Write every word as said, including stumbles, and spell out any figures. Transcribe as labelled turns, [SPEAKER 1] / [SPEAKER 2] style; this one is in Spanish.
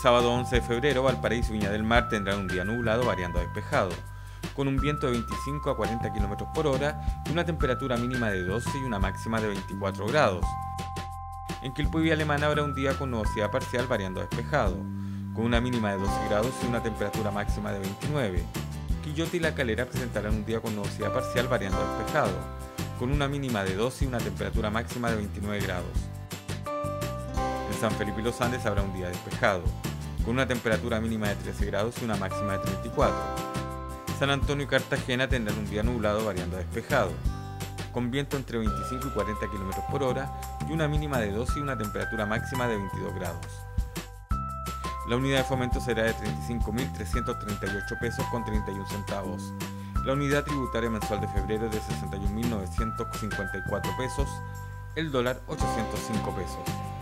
[SPEAKER 1] sábado once de febrero, Valparaíso y Viña del Mar tendrán un día nublado variando a despejado, con un viento de veinticinco a cuarenta kilómetros por hora y una temperatura mínima de doce y una máxima de veinticuatro grados. En Quilpué y Vía Alemana habrá un día con nubosidad parcial variando a despejado, con una mínima de doce grados y una temperatura máxima de veintinueve. Quillota y La Calera presentarán un día con nubosidad parcial variando a despejado, con una mínima de doce y una temperatura máxima de veintinueve grados. En San Felipe y Los Andes habrá un día despejado, con una temperatura mínima de trece grados y una máxima de treinta y cuatro. San Antonio y Cartagena tendrán un día nublado variando a despejado, con viento entre veinticinco y cuarenta kilómetros por hora y una mínima de doce y una temperatura máxima de veintidós grados. La unidad de fomento será de treinta y cinco mil trescientos treinta y ocho pesos con treinta y un centavos. La unidad tributaria mensual de febrero es de sesenta y un mil novecientos cincuenta y cuatro pesos, el dólar ochocientos cinco pesos.